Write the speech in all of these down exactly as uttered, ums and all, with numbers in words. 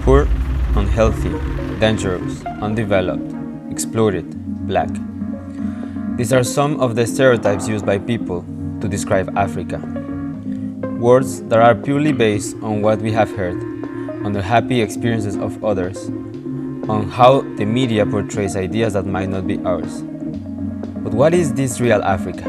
Poor, unhealthy, dangerous, undeveloped, exploited, black. These are some of the stereotypes used by people to describe Africa. Words that are purely based on what we have heard, on the happy experiences of others, on how the media portrays ideas that might not be ours. But what is this real Africa?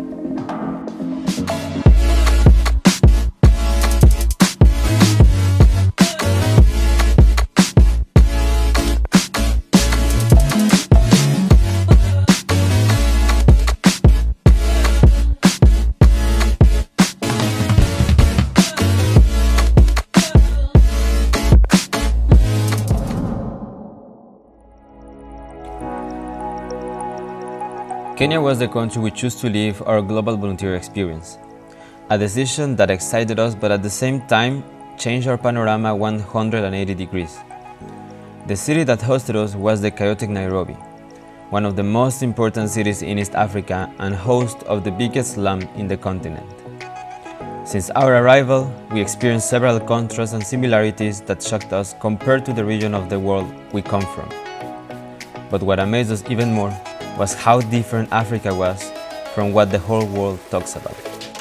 Kenya was the country we chose to live our global volunteer experience. A decision that excited us but at the same time changed our panorama one hundred eighty degrees. The city that hosted us was the chaotic Nairobi, one of the most important cities in East Africa and host of the biggest slum in the continent. Since our arrival, we experienced several contrasts and similarities that shocked us compared to the region of the world we come from. But what amazed us even more was how different Africa was from what the whole world talks about.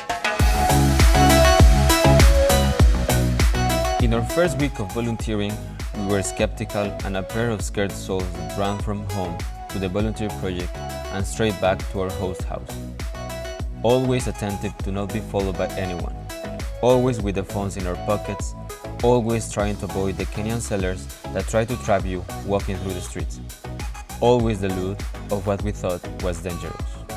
In our first week of volunteering, we were skeptical and a pair of scared souls that ran from home to the volunteer project and straight back to our host house. Always attentive to not be followed by anyone, always with the phones in our pockets, always trying to avoid the Kenyan sellers that try to trap you walking through the streets. Always the loot of what we thought was dangerous.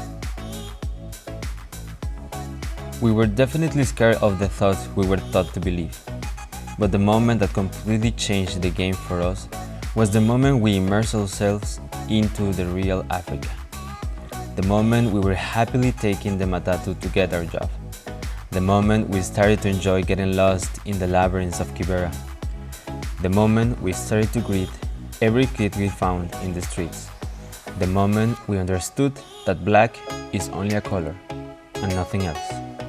We were definitely scared of the thoughts we were taught to believe. But the moment that completely changed the game for us was the moment we immersed ourselves into the real Africa. The moment we were happily taking the matatu to get our job. The moment we started to enjoy getting lost in the labyrinths of Kibera. The moment we started to greet every kid we found in the streets. The moment we understood that black is only a color and nothing else.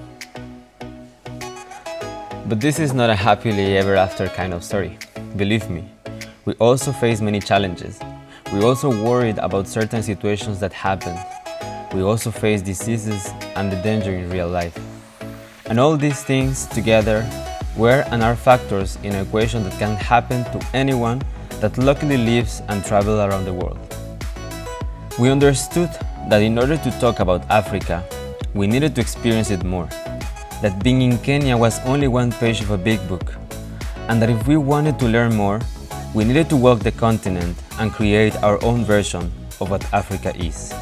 But this is not a happily ever after kind of story. Believe me, we also faced many challenges. We also worried about certain situations that happened. We also faced diseases and the danger in real life. And all these things together were and are factors in an equation that can happen to anyone that luckily lives and travels around the world. We understood that in order to talk about Africa, we needed to experience it more, that being in Kenya was only one page of a big book, and that if we wanted to learn more, we needed to walk the continent and create our own version of what Africa is.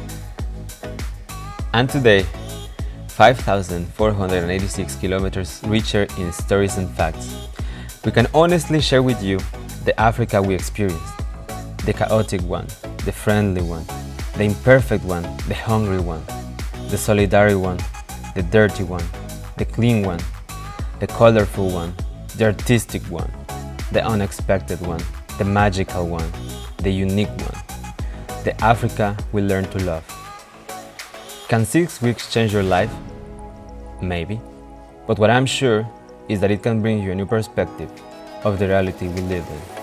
And today, five thousand four hundred eighty-six kilometers richer in stories and facts, we can honestly share with you the Africa we experienced, the chaotic one, the friendly one, the imperfect one, the hungry one, the solitary one, the dirty one, the clean one, the colorful one, the artistic one, the unexpected one, the magical one, the unique one, the Africa we learned to love. Can six weeks change your life? Maybe. But what I'm sure is that it can bring you a new perspective of the reality we live in.